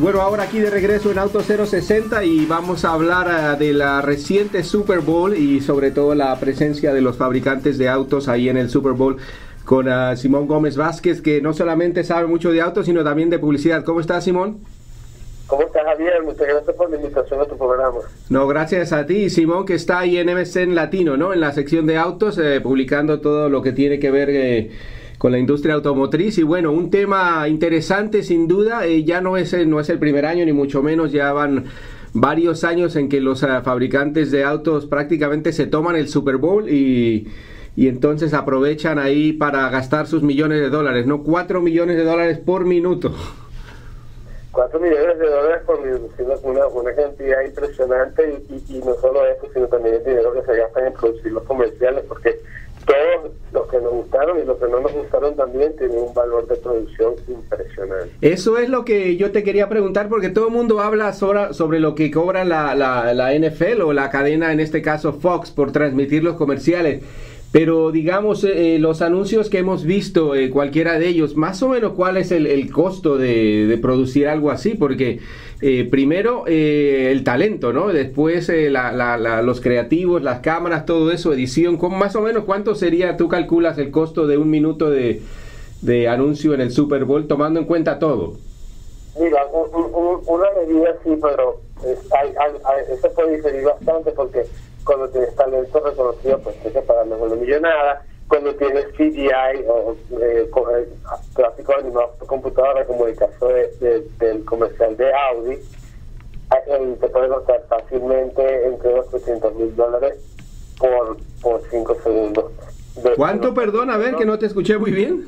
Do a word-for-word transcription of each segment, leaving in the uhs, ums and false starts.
bueno, ahora aquí de regreso en Auto cero sesenta y vamos a hablar uh, de la reciente Super Bowl y sobre todo la presencia de los fabricantes de autos ahí en el Super Bowl con uh, Simón Gómez Vázquez, que no solamente sabe mucho de autos, sino también de publicidad. ¿Cómo estás, Simón? ¿Cómo estás, Javier? Muchas gracias por la invitación a tu programa. No, gracias a ti, Simón, que está ahí en M C N Latino, ¿no? En la sección de autos, eh, publicando todo lo que tiene que ver eh, con la industria automotriz. Y bueno, un tema interesante sin duda, eh, ya no es, no es el primer año, ni mucho menos, ya van varios años en que los uh, fabricantes de autos prácticamente se toman el Super Bowl y... y entonces aprovechan ahí para gastar sus millones de dólares, ¿no? Cuatro millones de dólares por minuto. Cuatro millones de dólares por minuto, una, una cantidad impresionante y, y, y no solo eso, sino también el dinero que se gastan en producir los comerciales, porque todos los que nos gustaron y los que no nos gustaron también tienen un valor de producción impresionante. Eso es lo que yo te quería preguntar, porque todo el mundo habla sobre, sobre lo que cobra la, la, la N F L o la cadena, en este caso Fox, por transmitir los comerciales. Pero digamos, eh, los anuncios que hemos visto, eh, cualquiera de ellos, más o menos cuál es el, el costo de, de producir algo así, porque eh, primero eh, el talento, ¿no? Después eh, la, la, la, los creativos, las cámaras, todo eso, edición, ¿cómo, más o menos cuánto sería, tú calculas el costo de un minuto de, de anuncio en el Super Bowl, tomando en cuenta todo? Mira, un, un, una medida sí, pero es, hay, hay, hay, eso puede diferir bastante porque cuando tienes talento reconocido, pues tienes que pagarle una millonada. Cuando tienes C G I o eh, gráficos animados por computadora, como el caso de, de, del comercial de Audi, eh, te puede costar fácilmente entre los trescientos mil dólares por, por cinco segundos. De, ¿Cuánto, de perdón? A ver, que no te escuché muy bien.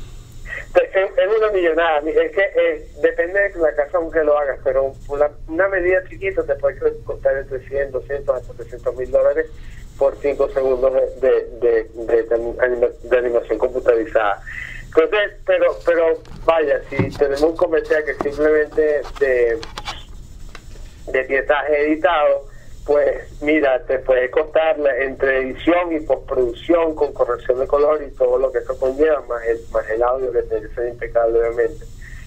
Es, es una millonada, es que eh, depende de la casa aunque lo hagas, pero una, una medida chiquita te puede costar entre cien, doscientos hasta trescientos mil dólares por cinco segundos de, de, de, de, de, de animación computarizada. Entonces, pero pero vaya, si tenemos un comercial que simplemente de, de pietaje editado, pues mira, te puede costar entre edición y postproducción con corrección de color y todo lo que eso conlleva, más el, más el audio que tiene que ser impecable, obviamente.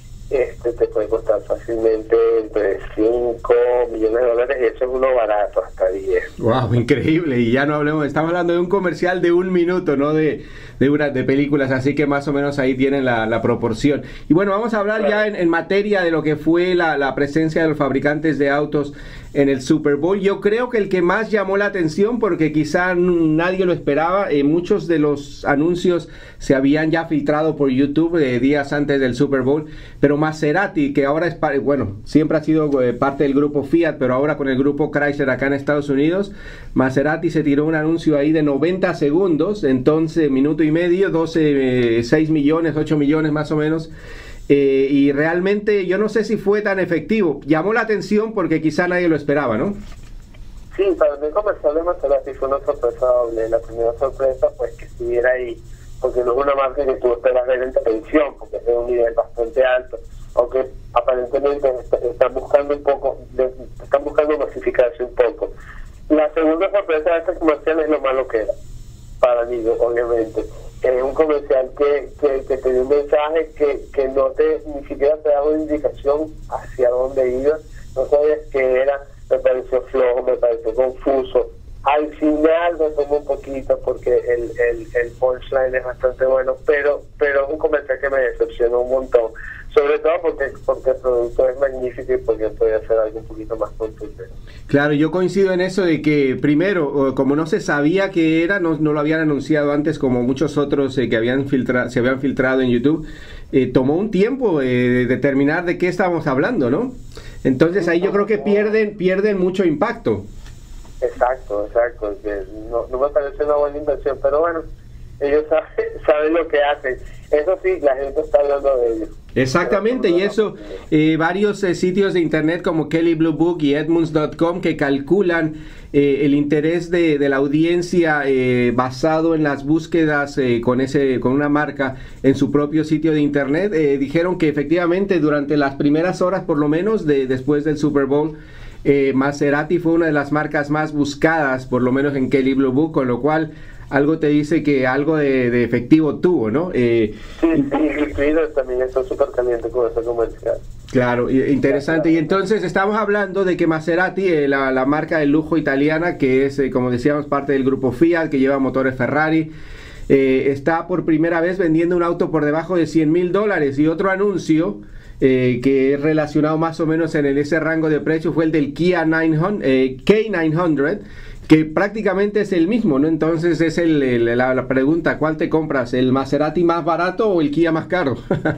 Este te puede costar fácilmente entre cinco millones de dólares y eso es uno barato, hasta diez. Wow, increíble. Y ya no hablemos, estamos hablando de un comercial de un minuto, no de, de una de películas, así que más o menos ahí tienen la, la proporción. Y bueno, vamos a hablar claro. ya en, en materia de lo que fue la, la presencia de los fabricantes de autos en el Super Bowl. Yo creo que el que más llamó la atención, porque quizá nadie lo esperaba, eh, muchos de los anuncios se habían ya filtrado por YouTube eh, días antes del Super Bowl, pero Maserati, que ahora es, bueno, siempre ha sido eh, parte del grupo Fiat, pero ahora con el grupo Chrysler acá en Estados Unidos, Maserati se tiró un anuncio ahí de noventa segundos, entonces minuto y medio, doce, eh, seis millones, ocho millones más o menos. Eh, y realmente yo no sé si fue tan efectivo. Llamó la atención porque quizá nadie lo esperaba, ¿no? Sí, para mí el comercial de Maserati fue una sorpresa doble. La primera sorpresa, pues, que estuviera ahí, porque no es una marca que tú esperas ver en televisión, porque es de un nivel bastante alto, aunque aparentemente están buscando un poco, están buscando masificarse un poco. La segunda sorpresa de este comercial es lo malo que era, para mí, obviamente. Es un comercial que, que, que te dio un mensaje que, que no te, ni siquiera te daba una indicación hacia dónde iba, no sabías qué era, me pareció flojo, me pareció confuso. Al final me tomó un poquito porque el, el, el punchline es bastante bueno, pero pero es un comercial que me decepcionó un montón, sobre todo porque, porque el producto es magnífico y porque podía hacer algo un poquito más contundente. Claro, yo coincido en eso de que primero, como no se sabía qué era, no, no lo habían anunciado antes como muchos otros eh, que habían filtra, se habían filtrado en YouTube, eh, tomó un tiempo eh, determinar de qué estábamos hablando, ¿no? Entonces ahí yo creo que pierden, pierden mucho impacto. Exacto, exacto. No, no me parece una buena inversión, pero bueno, ellos saben, saben lo que hacen. Eso sí, la gente está hablando de ellos. Exactamente, y eso, eh, varios eh, sitios de internet como Kelley Blue Book y Edmunds punto com que calculan eh, el interés de, de la audiencia eh, basado en las búsquedas eh, con ese con una marca en su propio sitio de internet, eh, dijeron que efectivamente durante las primeras horas por lo menos de después del Super Bowl, Eh, Maserati fue una de las marcas más buscadas, por lo menos en Kelley Blue Book, con lo cual algo te dice que algo de, de efectivo tuvo, ¿no? Eh, sí, sí, incluido también está súper caliente con ese comercial. Claro, interesante. Y entonces estamos hablando de que Maserati, eh, la, la marca de lujo italiana, que es, eh, como decíamos, parte del grupo Fiat, que lleva motores Ferrari, eh, está por primera vez vendiendo un auto por debajo de cien mil dólares. Y otro anuncio eh, que es relacionado más o menos en el, ese rango de precio fue el del Kia novecientos, eh, K novecientos, que prácticamente es el mismo, ¿no? Entonces es el, el, la, la pregunta, ¿cuál te compras? ¿El Maserati más barato o el Kia más caro?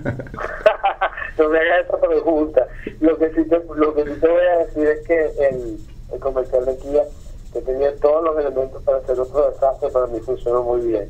No me hagas esa pregunta. Lo que sí te, lo que sí te voy a decir es que el, el comercial de Kia, que tenía todos los elementos para hacer otro desastre, para mí funcionó muy bien.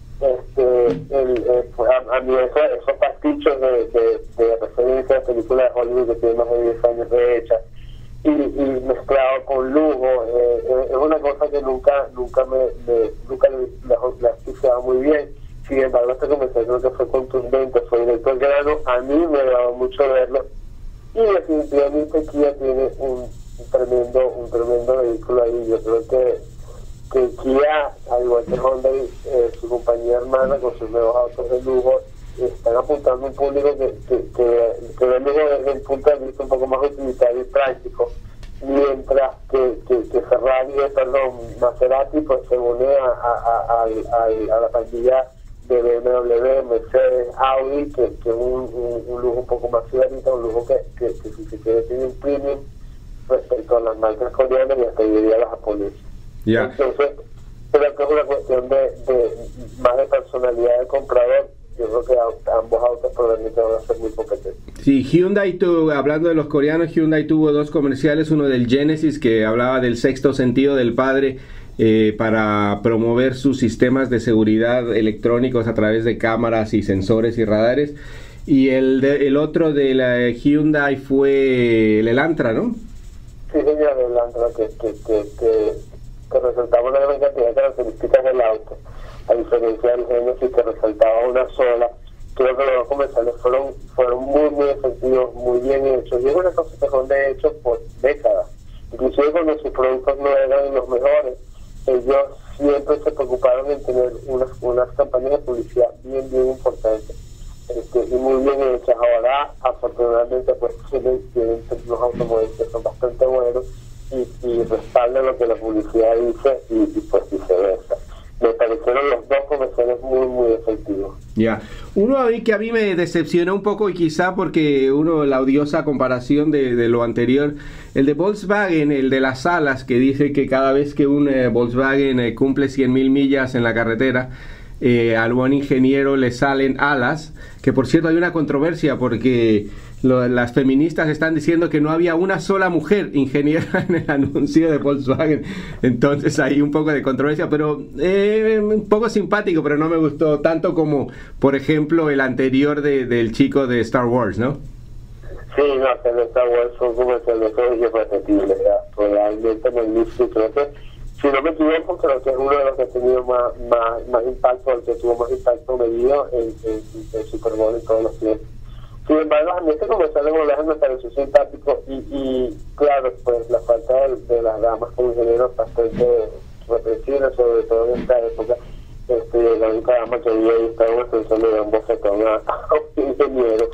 Este, el, el, a, a mí eso, esos pastichos de, de, de referencia de películas de Hollywood que tienen más de diez años de hechas, y, y mezclado con lujo, eh, eh, es una cosa que nunca nunca me, me nunca la, la asociaba muy bien. Sin embargo, este comercial creo que fue contundente, fue directo al grano, a mí me agradó mucho verlo, y definitivamente Kia tiene un, un tremendo un tremendo vehículo ahí. Yo creo que, que Kia, al igual que Honda, eh, su compañía hermana con sus nuevos autos de lujo, están apuntando a un público que, que, que, que ve luego desde el punto de vista un poco más utilitario y práctico, mientras que, que, que Ferrari, perdón, Maserati, pues se une a, a, a, a, a la pandilla de B M W, Mercedes, Audi, que, que es un, un, un lujo un poco más ciudadito, un lujo que, que, que si se quiere tiene un premium respecto a las marcas coreanas y hasta diría las japonesas. Yeah. Entonces, creo que es una cuestión de, de más de personalidad del comprador. Yo creo que a, ambos autos probablemente van a ser muy competentes. Sí, Hyundai tuvo, hablando de los coreanos, Hyundai tuvo dos comerciales, uno del Genesis que hablaba del sexto sentido del padre, eh, para promover sus sistemas de seguridad electrónicos a través de cámaras y sensores y radares, y el, de, el otro de la Hyundai fue el Elantra, ¿no? Sí, señor, el Elantra, que, que, que, que, que resaltaba una gran cantidad de características del auto, a diferencia del Genesis que resaltaba una sola. Creo que los dos comerciales fueron fueron muy muy efectivos, muy bien hechos, y es una cosa que son de hecho por décadas. Inclusive cuando sus productos no eran los mejores, ellos siempre se preocuparon en tener unas unas campañas de publicidad bien bien importantes, este, y muy bien hechas. Ahora afortunadamente pues tienen, tienen unos automóviles que son bastante buenos y, y respaldan lo que la publicidad dice, y, y pues viceversa. Me parecieron los dos comerciales muy, muy efectivos. Ya, yeah. Uno a mí que a mí me decepcionó un poco, y quizá porque uno, la odiosa comparación de, de lo anterior, el de Volkswagen, el de las alas, que dice que cada vez que un eh, Volkswagen eh, cumple cien mil millas en la carretera, eh, al buen ingeniero le salen alas, que por cierto hay una controversia porque lo, las feministas están diciendo que no había una sola mujer ingeniera en el anuncio de Volkswagen, entonces hay un poco de controversia, pero eh, un poco simpático, pero no me gustó tanto como, por ejemplo, el anterior de, del chico de Star Wars, ¿no? Sí, no, el de Star Wars fue como el de irrepetible, realmente magnífico. Creo que, si no me equivoco, creo que es uno de los que ha tenido más, más, más impacto, el que tuvo más impacto medido en, en, en el Super Bowl en todos los tiempos. Sin embargo, a mí este comercial de Volaje me pareció simpático, y, y claro, pues la falta de, de las damas como ingenieros bastante represiva, sobre todo en esta época. Este, la única dama que había ahí estaba pensando de un bofetón a, a un ingeniero,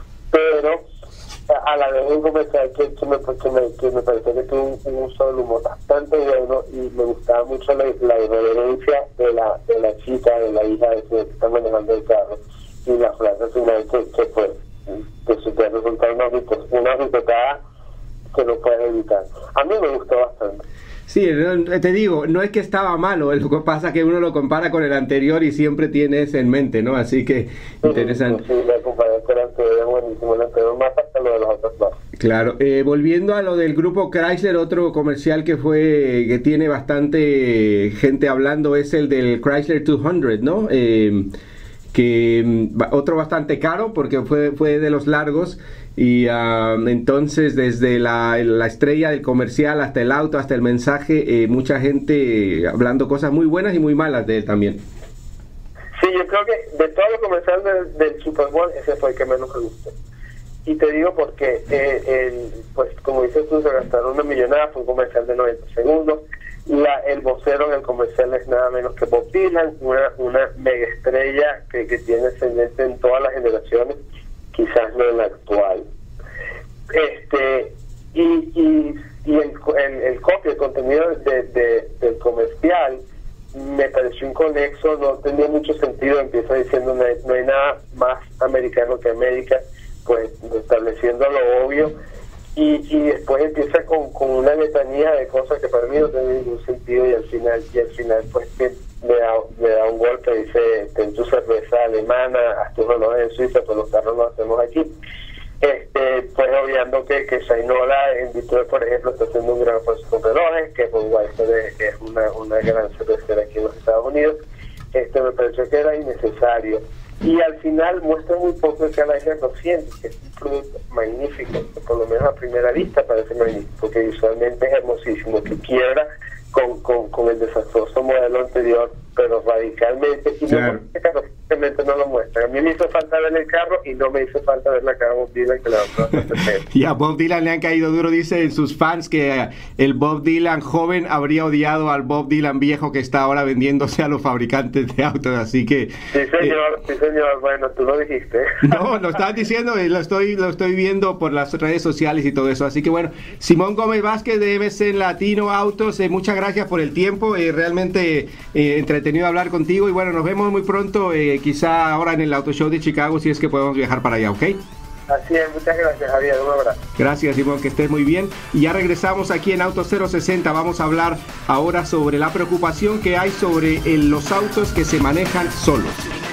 pero a, a la vez un comercial que, que, me, que, me, que me pareció que tuvo un, un uso del humor bastante bueno, y me gustaba mucho la, la irreverencia de la, de la chica, de la hija de que está manejando el carro, y la frase final que, que fue que se te resulta una, una ricotada que no puedes evitar. A mí me gustó bastante. Sí, te digo, no es que estaba malo, lo que pasa es que uno lo compara con el anterior y siempre tiene eso en mente, ¿no? Así que interesante. Sí, sí, la comparación con el anterior es buenísimo, el anterior más hasta lo de los otros dos. Claro, eh, volviendo a lo del grupo Chrysler, otro comercial que fue, que tiene bastante gente hablando, es el del Chrysler doscientos, ¿no? Eh, que otro bastante caro porque fue, fue de los largos, y uh, entonces desde la, la estrella del comercial hasta el auto, hasta el mensaje, eh, mucha gente hablando cosas muy buenas y muy malas de él también. Sí, yo creo que de todos los comerciales del, del Super Bowl, ese fue el que menos me gustó. Y te digo porque, eh, el, pues como dices tú, se gastaron una millonada, fue un comercial de noventa segundos. La, el vocero en el comercial es nada menos que Bob Dylan, una, una mega estrella que, que tiene ascendente en todas las generaciones, quizás no en la actual. este y, y, y el, el, el copy, el contenido de, de, del comercial me pareció inconexo, no tenía mucho sentido. Empieza diciendo no hay, no hay nada más americano que América, pues estableciendo lo obvio, y, y después empieza con, con una letanía de cosas que para mí no tienen ningún sentido, y al final y al final pues que me da, me da un golpe, dice ten tu cerveza alemana, haz tus relojes en Suiza, pues los carros los hacemos aquí. Este, pues obviando que, que Shinola en Detroit, por ejemplo, está haciendo un gran esfuerzo con relojes, que Budweiser que es una, una gran cervecera aquí en los Estados Unidos. Este me pareció que era innecesario, y al final muestra muy poco que a la gente lo siente, que es un producto magnífico, que por lo menos a primera vista parece magnífico, que visualmente es hermosísimo, que quiebra con, con, con el desastroso modelo anterior, pero radicalmente, y claro. No, este carro simplemente no lo muestra. A mí me hizo falta ver el carro y no me hizo falta ver la cara de Bob Dylan, que la Y a Bob Dylan le han caído duro, dicen sus fans, que el Bob Dylan joven habría odiado al Bob Dylan viejo que está ahora vendiéndose a los fabricantes de autos, así que... Sí, señor, eh, sí, señor, bueno, tú lo dijiste. No, lo estás diciendo, lo estoy, lo estoy viendo por las redes sociales y todo eso, así que bueno, Simón Gómez Vázquez de M C Latino Autos, eh, muchas gracias por el tiempo, eh, realmente eh, entretenido hablar contigo, y bueno, nos vemos muy pronto, eh, quizá ahora en el Auto Show de Chicago, si es que podemos viajar para allá, ¿ok? Así es, muchas gracias, Javier, un abrazo. Gracias, Simón, que estés muy bien. Y ya regresamos aquí en Auto cero sesenta. Vamos a hablar ahora sobre la preocupación que hay sobre el, los autos que se manejan solos.